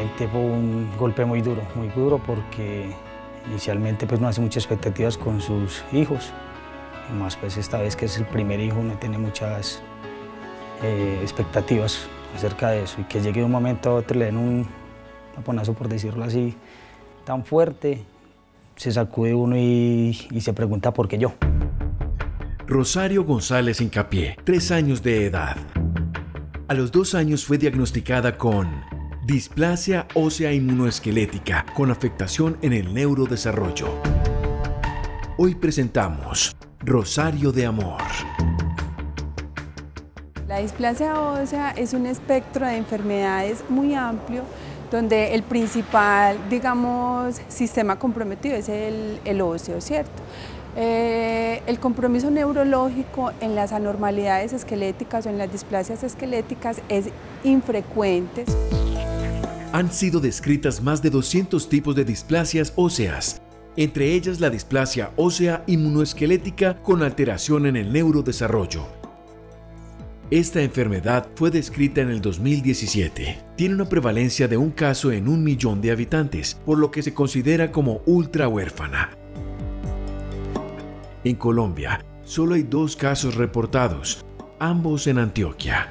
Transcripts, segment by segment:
realmente fue un golpe muy duro porque inicialmente pues no hace muchas expectativas con sus hijos, y más pues esta vez que es el primer hijo no tiene muchas expectativas acerca de eso, y que llegue de un momento a otro le den un taponazo, por decirlo así, tan fuerte, se sacude uno y se pregunta por qué yo. Rosario González Hincapié, 3 años de edad. A los 2 años fue diagnosticada con displasia ósea inmunoesquelética con afectación en el neurodesarrollo. Hoy presentamos Rosario de Amor. La displasia ósea es un espectro de enfermedades muy amplio, donde el principal, digamos, sistema comprometido es el óseo, ¿cierto? El compromiso neurológico en las anormalidades esqueléticas o en las displasias esqueléticas es infrecuente. Han sido descritas más de 200 tipos de displasias óseas, entre ellas la displasia ósea inmunoesquelética con alteración en el neurodesarrollo. Esta enfermedad fue descrita en el 2017. Tiene una prevalencia de un caso en 1 millón de habitantes, por lo que se considera como ultra huérfana. En Colombia, solo hay 2 casos reportados, ambos en Antioquia.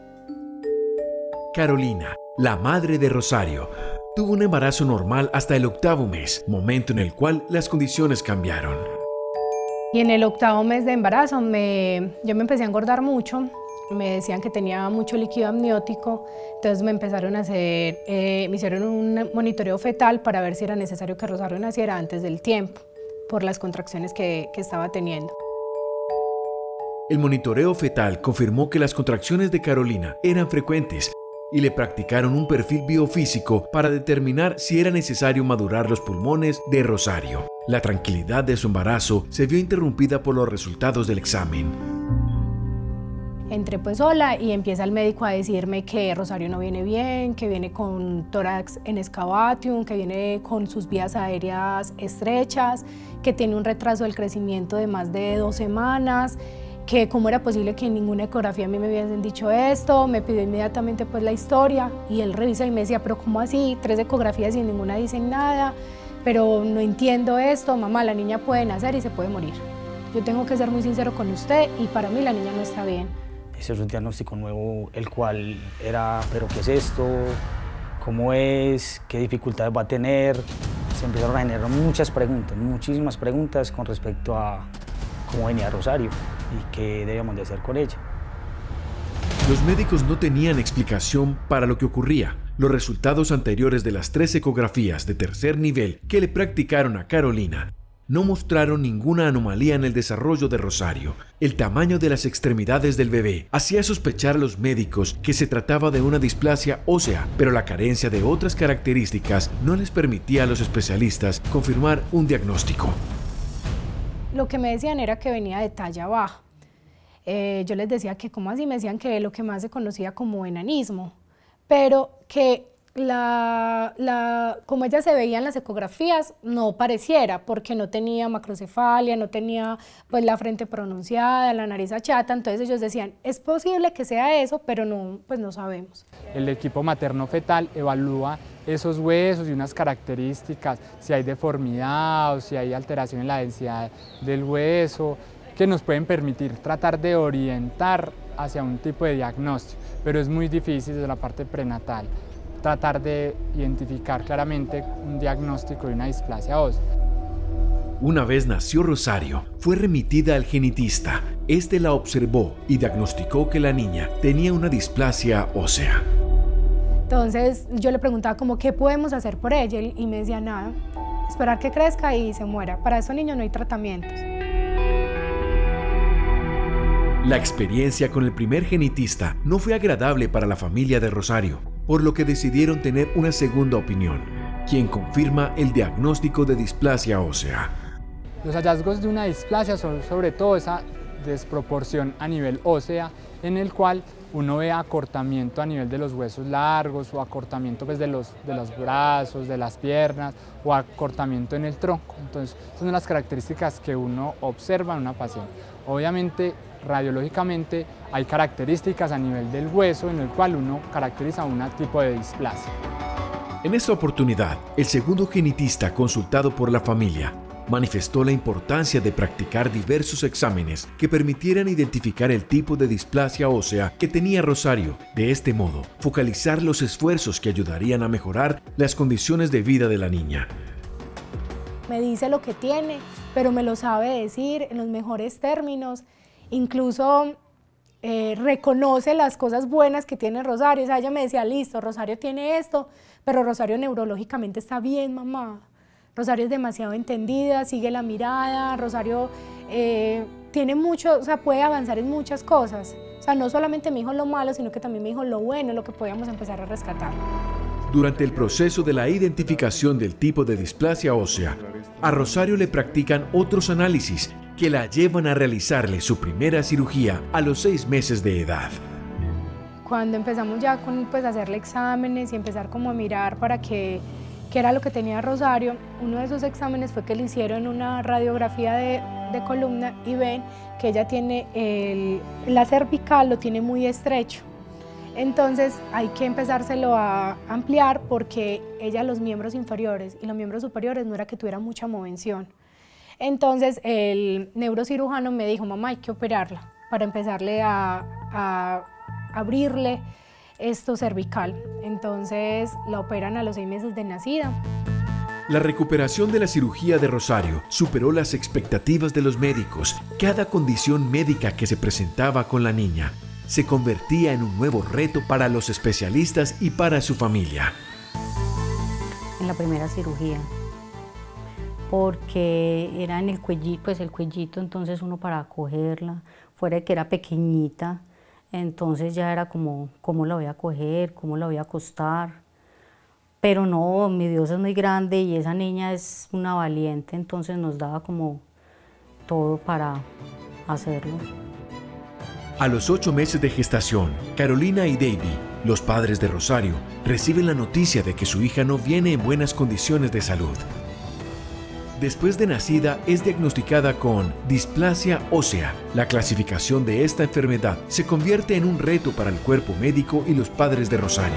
Carolina, la madre de Rosario, tuvo un embarazo normal hasta el 8º mes, momento en el cual las condiciones cambiaron. Y en el 8º mes de embarazo yo me empecé a engordar mucho. Me decían que tenía mucho líquido amniótico, entonces me empezaron a hacer, me hicieron un monitoreo fetal para ver si era necesario que Rosario naciera antes del tiempo, por las contracciones que estaba teniendo. El monitoreo fetal confirmó que las contracciones de Carolina eran frecuentes y le practicaron un perfil biofísico para determinar si era necesario madurar los pulmones de Rosario. La tranquilidad de su embarazo se vio interrumpida por los resultados del examen. Entré pues sola y empieza el médico a decirme que Rosario no viene bien, que viene con tórax en excavation, que viene con sus vías aéreas estrechas, que tiene un retraso del crecimiento de más de 2 semanas, que cómo era posible que en ninguna ecografía a mí me hubiesen dicho esto. Me pidió inmediatamente pues la historia y él revisa y me decía, pero ¿cómo así? 3 ecografías y en ninguna dicen nada, pero no entiendo esto, mamá, la niña puede nacer y se puede morir. Yo tengo que ser muy sincero con usted y para mí la niña no está bien. Ese es un diagnóstico nuevo, el cual era, ¿pero qué es esto? ¿Cómo es? ¿Qué dificultades va a tener? Se empezaron a generar muchas preguntas, muchísimas preguntas con respecto a cómo venía Rosario y qué debíamos de hacer con ella. Los médicos no tenían explicación para lo que ocurría. Los resultados anteriores de las 3 ecografías de tercer nivel que le practicaron a Carolina no mostraron ninguna anomalía en el desarrollo de Rosario. El tamaño de las extremidades del bebé hacía sospechar a los médicos que se trataba de una displasia ósea, pero la carencia de otras características no les permitía a los especialistas confirmar un diagnóstico. Lo que me decían era que venía de talla baja. Yo les decía que cómo así, me decían que lo que más se conocía como enanismo, pero que como ella se veía en las ecografías no pareciera, porque no tenía macrocefalia, no tenía pues la frente pronunciada, la nariz achata, entonces ellos decían, es posible que sea eso, pero no, pues no sabemos. El equipo materno-fetal evalúa esos huesos y unas características, si hay deformidad o si hay alteración en la densidad del hueso, que nos pueden permitir tratar de orientar hacia un tipo de diagnóstico, pero es muy difícil desde la parte prenatal tratar de identificar claramente un diagnóstico de una displasia ósea. Una vez nació Rosario, fue remitida al genetista. Este la observó y diagnosticó que la niña tenía una displasia ósea. Entonces yo le preguntaba como qué podemos hacer por ella y me decía nada, esperar que crezca y se muera. Para esos niños no hay tratamientos. La experiencia con el primer genetista no fue agradable para la familia de Rosario, por lo que decidieron tener una segunda opinión, quien confirma el diagnóstico de displasia ósea. Los hallazgos de una displasia son sobre todo esa desproporción a nivel ósea, en el cual uno ve acortamiento a nivel de los huesos largos o acortamiento pues, de los brazos, de las piernas o acortamiento en el tronco. Entonces, esas son las características que uno observa en una paciente. Obviamente, radiológicamente hay características a nivel del hueso en el cual uno caracteriza un tipo de displasia. En esta oportunidad, el segundo genetista consultado por la familia manifestó la importancia de practicar diversos exámenes que permitieran identificar el tipo de displasia ósea que tenía Rosario. De este modo, focalizar los esfuerzos que ayudarían a mejorar las condiciones de vida de la niña. Me dice lo que tiene, pero me lo sabe decir en los mejores términos. Incluso reconoce las cosas buenas que tiene Rosario. O sea, ella me decía, listo, Rosario tiene esto, pero Rosario neurológicamente está bien, mamá. Rosario es demasiado entendida, sigue la mirada, Rosario tiene mucho, o sea, puede avanzar en muchas cosas. O sea, no solamente me dijo lo malo, sino que también me dijo lo bueno, lo que podíamos empezar a rescatar. Durante el proceso de la identificación del tipo de displasia ósea, a Rosario le practican otros análisis que la llevan a realizarle su primera cirugía a los 6 meses de edad. Cuando empezamos ya con pues, hacerle exámenes y empezar como a mirar para qué era lo que tenía Rosario, uno de esos exámenes fue que le hicieron una radiografía de columna y ven que ella tiene la cervical lo tiene muy estrecho. Entonces hay que empezárselo a ampliar porque ella los miembros inferiores y los miembros superiores no era que tuviera mucha movención. Entonces el neurocirujano me dijo, mamá, hay que operarla para empezarle a abrirle esto cervical. Entonces la operan a los 6 meses de nacida. La recuperación de la cirugía de Rosario superó las expectativas de los médicos. Cada condición médica que se presentaba con la niña se convertía en un nuevo reto para los especialistas y para su familia. En la primera cirugía, porque era en el cuellito, pues el cuellito, entonces uno para cogerla, fuera de que era pequeñita, entonces ya era como, ¿cómo la voy a coger? ¿Cómo la voy a acostar? Pero no, mi Dios es muy grande y esa niña es una valiente, entonces nos daba como todo para hacerlo. A los 8 meses de gestación, Carolina y David, los padres de Rosario, reciben la noticia de que su hija no viene en buenas condiciones de salud. Después de nacida, es diagnosticada con displasia ósea. La clasificación de esta enfermedad se convierte en un reto para el cuerpo médico y los padres de Rosario.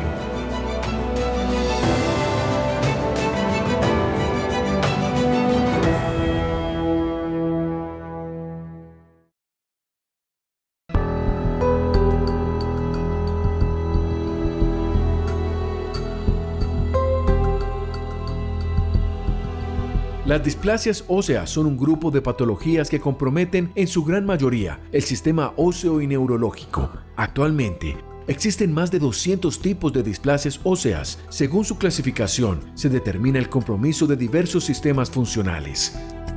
Las displasias óseas son un grupo de patologías que comprometen en su gran mayoría el sistema óseo y neurológico. Actualmente, existen más de 200 tipos de displasias óseas. Según su clasificación, se determina el compromiso de diversos sistemas funcionales.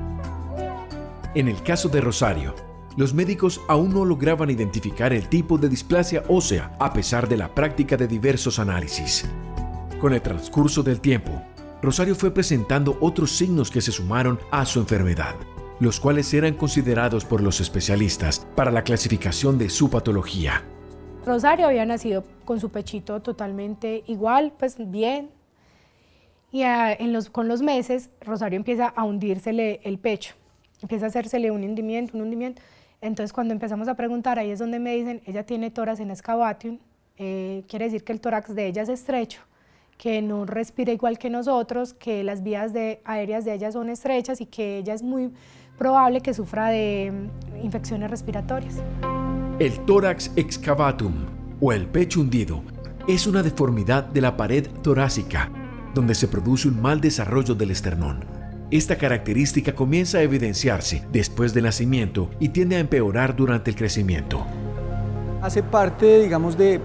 En el caso de Rosario, los médicos aún no lograban identificar el tipo de displasia ósea a pesar de la práctica de diversos análisis. Con el transcurso del tiempo, Rosario fue presentando otros signos que se sumaron a su enfermedad, los cuales eran considerados por los especialistas para la clasificación de su patología. Rosario había nacido con su pechito totalmente igual, pues bien, y con los meses Rosario empieza a hundírsele el pecho, empieza a hacérsele un hundimiento. Entonces cuando empezamos a preguntar, ahí es donde me dicen, ella tiene tórax en excavation, quiere decir que el tórax de ella es estrecho, que no respira igual que nosotros, que las vías aéreas de ella son estrechas y que ella es muy probable que sufra de infecciones respiratorias. El tórax excavatum, o el pecho hundido, es una deformidad de la pared torácica, donde se produce un mal desarrollo del esternón. Esta característica comienza a evidenciarse después del nacimiento y tiende a empeorar durante el crecimiento. Hace parte, digamos, de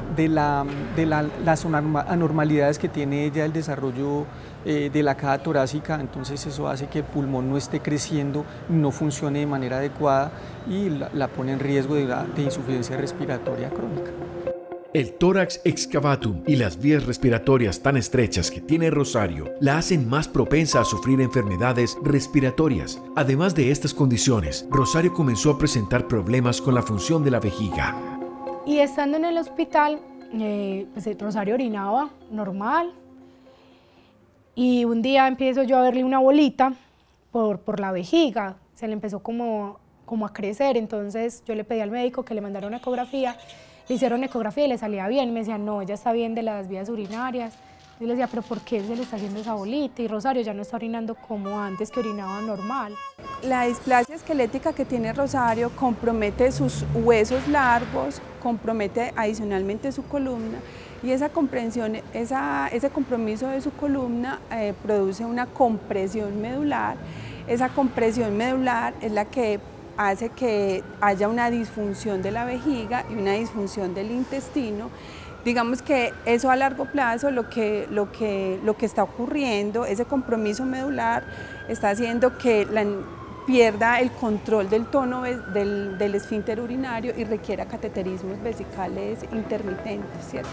las anormalidades que tiene ella el desarrollo de la caja torácica, entonces eso hace que el pulmón no esté creciendo, no funcione de manera adecuada y la pone en riesgo de insuficiencia respiratoria crónica. El tórax excavatum y las vías respiratorias tan estrechas que tiene Rosario la hacen más propensa a sufrir enfermedades respiratorias. Además de estas condiciones, Rosario comenzó a presentar problemas con la función de la vejiga. Y estando en el hospital, pues Rosario orinaba normal y un día empiezo yo a verle una bolita por la vejiga, se le empezó como a crecer, entonces yo le pedí al médico que le mandara una ecografía, le hicieron ecografía y le salía bien, me decían no, ella está bien de las vías urinarias, Y le decía, pero ¿por qué se le está haciendo esa bolita? Y Rosario ya no está orinando como antes, que orinaba normal. La displasia esquelética que tiene Rosario compromete sus huesos largos, compromete adicionalmente su columna, y esa comprensión, ese compromiso de su columna produce una compresión medular. Esa compresión medular es la que hace que haya una disfunción de la vejiga y una disfunción del intestino. Digamos que eso a largo plazo, lo que está ocurriendo, ese compromiso medular está haciendo que pierda el control del tono del esfínter urinario y requiera cateterismos vesicales intermitentes, ¿cierto?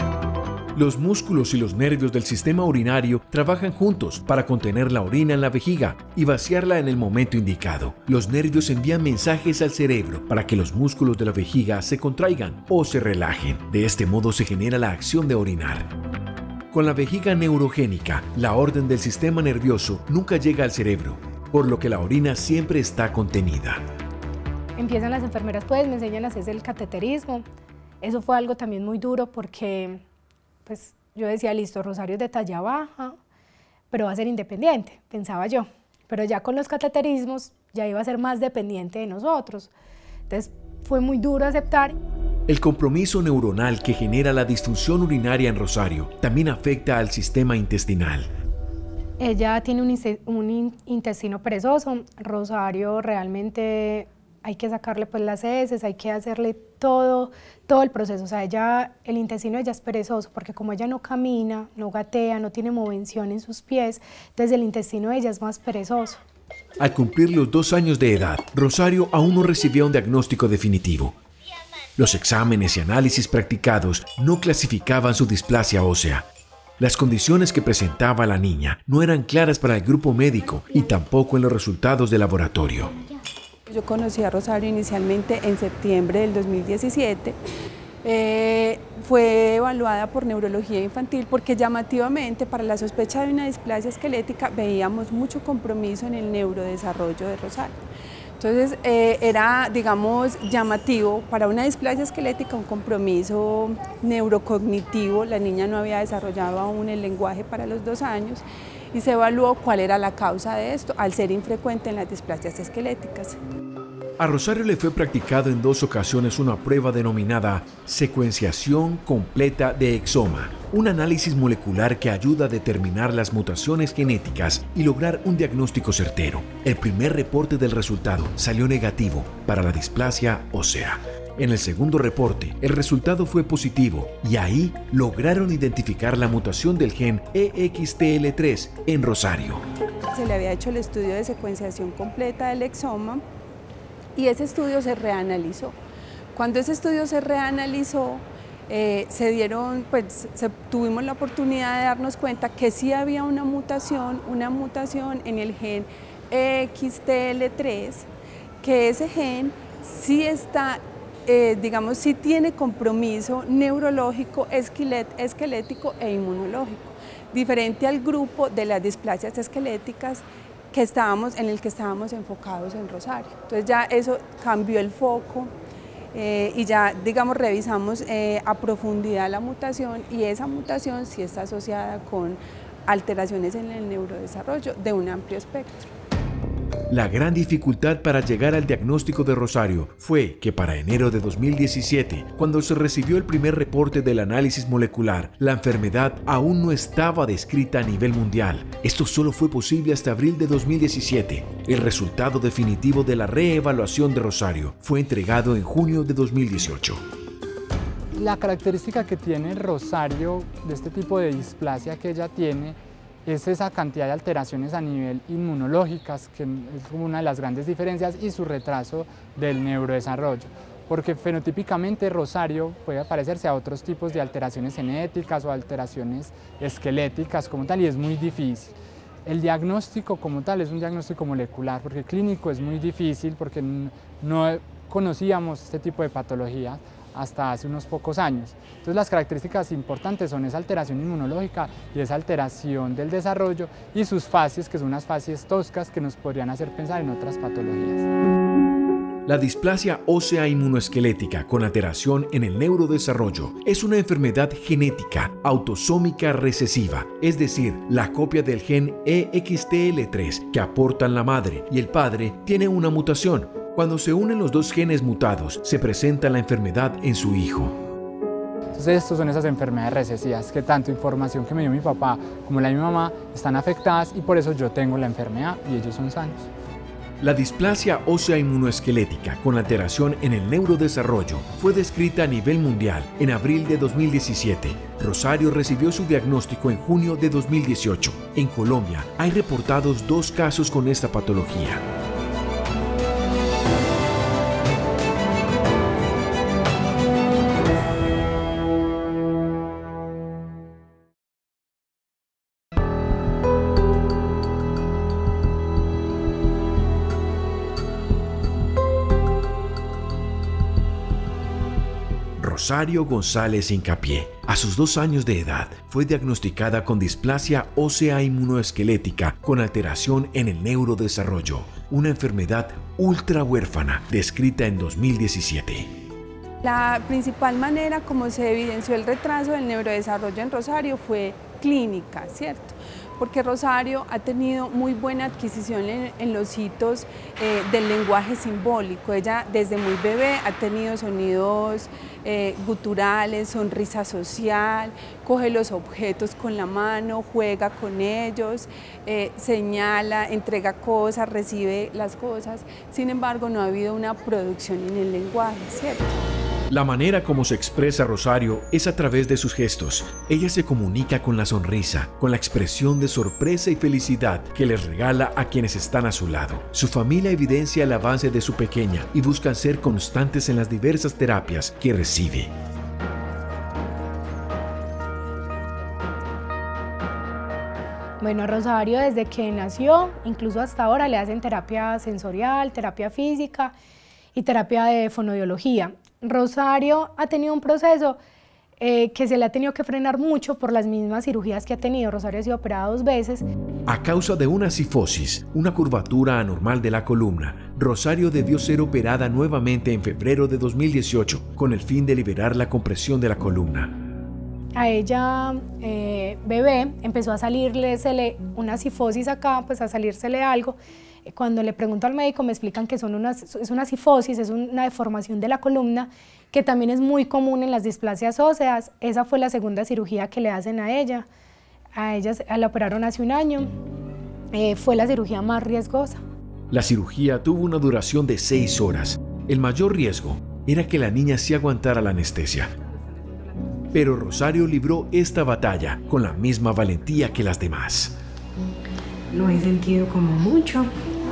Los músculos y los nervios del sistema urinario trabajan juntos para contener la orina en la vejiga y vaciarla en el momento indicado. Los nervios envían mensajes al cerebro para que los músculos de la vejiga se contraigan o se relajen. De este modo se genera la acción de orinar. Con la vejiga neurogénica, la orden del sistema nervioso nunca llega al cerebro, por lo que la orina siempre está contenida. Empiezan las enfermeras, pues me enseñan a hacer el cateterismo. Eso fue algo también muy duro porque pues yo decía, listo, Rosario es de talla baja, pero va a ser independiente, pensaba yo. Pero ya con los cateterismos ya iba a ser más dependiente de nosotros. Entonces fue muy duro aceptar. El compromiso neuronal que genera la disfunción urinaria en Rosario también afecta al sistema intestinal. Ella tiene un intestino perezoso. Rosario realmente hay que sacarle pues las heces, hay que hacerle todo el proceso. O sea, el intestino de ella es perezoso porque como ella no camina, no gatea, no tiene movención en sus pies, entonces el intestino de ella es más perezoso. Al cumplir los 2 años de edad, Rosario aún no recibía un diagnóstico definitivo. Los exámenes y análisis practicados no clasificaban su displasia ósea. Las condiciones que presentaba la niña no eran claras para el grupo médico y tampoco en los resultados de laboratorio. Yo conocí a Rosario inicialmente en septiembre del 2017. Fue evaluada por neurología infantil porque llamativamente para la sospecha de una displasia esquelética veíamos mucho compromiso en el neurodesarrollo de Rosario. Entonces era, digamos, llamativo para una displasia esquelética un compromiso neurocognitivo. La niña no había desarrollado aún el lenguaje para los 2 años y se evaluó cuál era la causa de esto, al ser infrecuente en las displasias esqueléticas. A Rosario le fue practicado en 2 ocasiones una prueba denominada secuenciación completa de exoma, un análisis molecular que ayuda a determinar las mutaciones genéticas y lograr un diagnóstico certero. El primer reporte del resultado salió negativo para la displasia ósea. En el segundo reporte, el resultado fue positivo y ahí lograron identificar la mutación del gen EXTL3 en Rosario. Se le había hecho el estudio de secuenciación completa del exoma y ese estudio se reanalizó. Cuando ese estudio se reanalizó, tuvimos la oportunidad de darnos cuenta que sí había una mutación en el gen EXTL3, que ese gen sí está, digamos, sí tiene compromiso neurológico, esquelético e inmunológico, diferente al grupo de las displasias esqueléticas en el que estábamos enfocados en Rosario. Entonces ya eso cambió el foco y ya, digamos, revisamos a profundidad la mutación y esa mutación sí está asociada con alteraciones en el neurodesarrollo de un amplio espectro. La gran dificultad para llegar al diagnóstico de Rosario fue que para enero de 2017, cuando se recibió el primer reporte del análisis molecular, la enfermedad aún no estaba descrita a nivel mundial. Esto solo fue posible hasta abril de 2017. El resultado definitivo de la reevaluación de Rosario fue entregado en junio de 2018. La característica que tiene Rosario de este tipo de displasia que ella tiene es esa cantidad de alteraciones a nivel inmunológicas, que es como una de las grandes diferencias, y su retraso del neurodesarrollo. Porque fenotípicamente Rosario puede parecerse a otros tipos de alteraciones genéticas o alteraciones esqueléticas como tal, y es muy difícil. El diagnóstico como tal es un diagnóstico molecular, porque clínico es muy difícil, porque no conocíamos este tipo de patología hasta hace unos pocos años. Entonces las características importantes son esa alteración inmunológica y esa alteración del desarrollo y sus fases, que son unas fases toscas que nos podrían hacer pensar en otras patologías. La displasia ósea inmunoesquelética con alteración en el neurodesarrollo es una enfermedad genética autosómica recesiva, es decir, la copia del gen EXTL3 que aportan la madre y el padre tiene una mutación. Cuando se unen los dos genes mutados, se presenta la enfermedad en su hijo. Entonces, estas son esas enfermedades recesivas que tanto información que me dio mi papá como la de mi mamá están afectadas y por eso yo tengo la enfermedad y ellos son sanos. La displasia ósea inmunoesquelética con alteración en el neurodesarrollo fue descrita a nivel mundial en abril de 2017. Rosario recibió su diagnóstico en junio de 2018. En Colombia hay reportados 2 casos con esta patología. Rosario González Hincapié, a sus 2 años de edad, fue diagnosticada con displasia ósea inmunoesquelética con alteración en el neurodesarrollo, una enfermedad ultra huérfana descrita en 2017. La principal manera como se evidenció el retraso del neurodesarrollo en Rosario fue clínica, ¿cierto? Porque Rosario ha tenido muy buena adquisición en los hitos del lenguaje simbólico. Ella desde muy bebé ha tenido sonidos guturales, sonrisa social, coge los objetos con la mano, juega con ellos, señala, entrega cosas, recibe las cosas. Sin embargo, no ha habido una producción en el lenguaje, ¿cierto? La manera como se expresa Rosario es a través de sus gestos. Ella se comunica con la sonrisa, con la expresión de sorpresa y felicidad que les regala a quienes están a su lado. Su familia evidencia el avance de su pequeña y buscan ser constantes en las diversas terapias que recibe. Bueno, Rosario desde que nació, incluso hasta ahora, le hacen terapia sensorial, terapia física y terapia de fonoaudiología. Rosario ha tenido un proceso que se le ha tenido que frenar mucho por las mismas cirugías que ha tenido. Rosario ha sido operada 2 veces. A causa de una cifosis, una curvatura anormal de la columna, Rosario debió ser operada nuevamente en febrero de 2018 con el fin de liberar la compresión de la columna. A ella, bebé, empezó a salirle una cifosis acá, pues a salírsele algo. Cuando le pregunto al médico me explican que es una cifosis, es una deformación de la columna que también es muy común en las displasias óseas. Esa fue la segunda cirugía que le hacen a ella. La operaron hace 1 año. Fue la cirugía más riesgosa. La cirugía tuvo una duración de 6 horas. El mayor riesgo era que la niña sí aguantara la anestesia. Pero Rosario libró esta batalla con la misma valentía que las demás. Lo he sentido como mucho.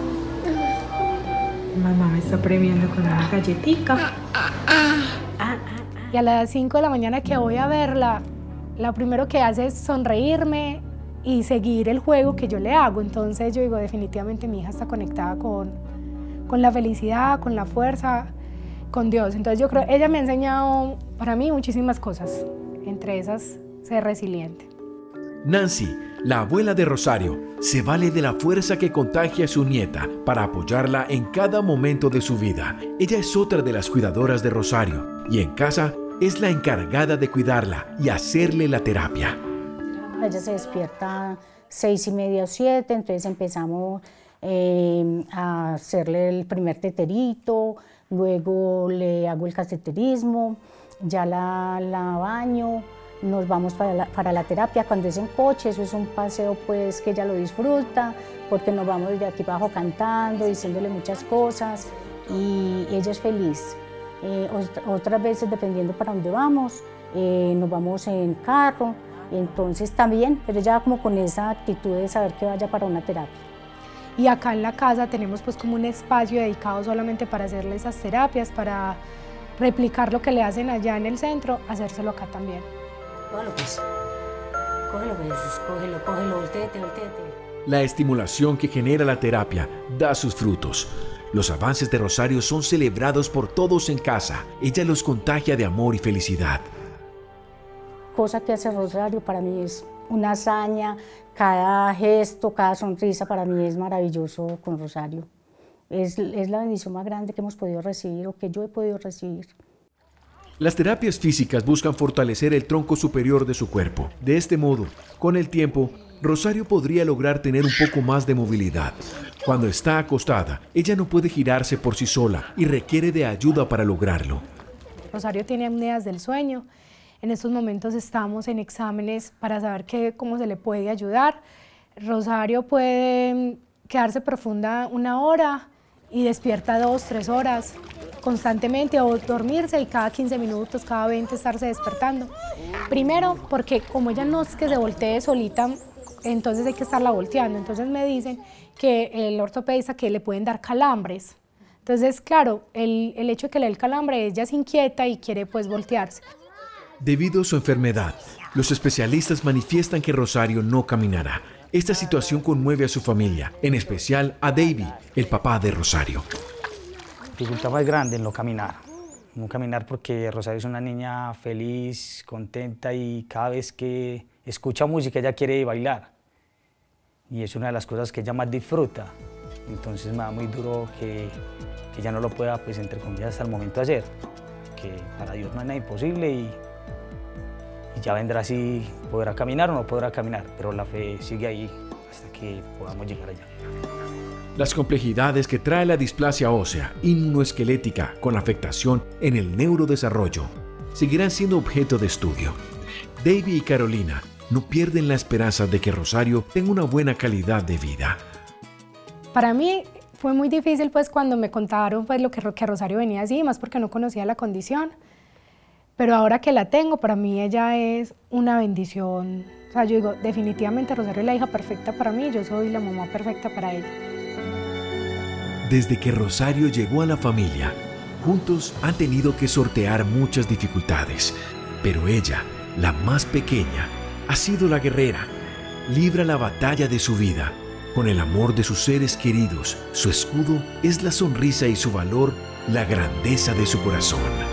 Mamá me está premiando con una galletica. Y a las 5 de la mañana que voy a verla, lo primero que hace es sonreírme y seguir el juego que yo le hago. Entonces yo digo, definitivamente mi hija está conectada con la felicidad, con la fuerza, con Dios. Entonces yo creo, ella me ha enseñado para mí muchísimas cosas, entre esas ser resiliente. Nancy, la abuela de Rosario, se vale de la fuerza que contagia a su nieta para apoyarla en cada momento de su vida. Ella es otra de las cuidadoras de Rosario y en casa es la encargada de cuidarla y hacerle la terapia. Ella se despierta 6:30 o 7, entonces empezamos a hacerle el primer teterito, luego le hago el cateterismo, ya la baño. Nos vamos para la terapia. Cuando es en coche, eso es un paseo pues que ella lo disfruta, porque nos vamos de aquí abajo cantando, diciéndole muchas cosas y ella es feliz. Otras veces, dependiendo para dónde vamos, nos vamos en carro, entonces también, pero ella como con esa actitud de saber que vaya para una terapia. Y acá en la casa tenemos pues como un espacio dedicado solamente para hacerle esas terapias, para replicar lo que le hacen allá en el centro, hacérselo acá también. Cógelo pues, cógelo, volteete. La estimulación que genera la terapia da sus frutos. Los avances de Rosario son celebrados por todos en casa. Ella los contagia de amor y felicidad. Cosa que hace Rosario para mí es una hazaña. Cada gesto, cada sonrisa para mí es maravilloso con Rosario. es la bendición más grande que hemos podido recibir o que yo he podido recibir. Las terapias físicas buscan fortalecer el tronco superior de su cuerpo. De este modo, con el tiempo, Rosario podría lograr tener un poco más de movilidad. Cuando está acostada, ella no puede girarse por sí sola y requiere de ayuda para lograrlo. Rosario tiene apneas del sueño. En estos momentos estamos en exámenes para saber cómo se le puede ayudar. Rosario puede quedarse profunda 1 hora y despierta 2, 3 horas constantemente, o dormirse y cada 15 minutos, cada 20 estarse despertando. Primero, porque como ella no es que se voltee solita, entonces hay que estarla volteando. Entonces me dicen que el ortopedista que le pueden dar calambres. Entonces, claro, el hecho de que le dé el calambre, ella se inquieta y quiere pues voltearse. Debido a su enfermedad, los especialistas manifiestan que Rosario no caminará. Esta situación conmueve a su familia, en especial a David, el papá de Rosario. La dificultad más grande en no caminar. No caminar porque Rosario es una niña feliz, contenta y cada vez que escucha música ella quiere bailar. Y es una de las cosas que ella más disfruta. Entonces me da muy duro que ella no lo pueda, pues entre comillas, hasta el momento hacer. Que para Dios no hay nada imposible y ya vendrá si podrá caminar o no podrá caminar, pero la fe sigue ahí hasta que podamos llegar allá. Las complejidades que trae la displasia ósea inmunoesquelética con afectación en el neurodesarrollo seguirán siendo objeto de estudio. David y Carolina no pierden la esperanza de que Rosario tenga una buena calidad de vida. Para mí fue muy difícil pues cuando me contaron pues lo que Rosario venía así, más porque no conocía la condición. Pero ahora que la tengo, para mí ella es una bendición. O sea, yo digo, definitivamente Rosario es la hija perfecta para mí, yo soy la mamá perfecta para ella. Desde que Rosario llegó a la familia, juntos han tenido que sortear muchas dificultades. Pero ella, la más pequeña, ha sido la guerrera. Libra la batalla de su vida. Con el amor de sus seres queridos, su escudo es la sonrisa y su valor, la grandeza de su corazón.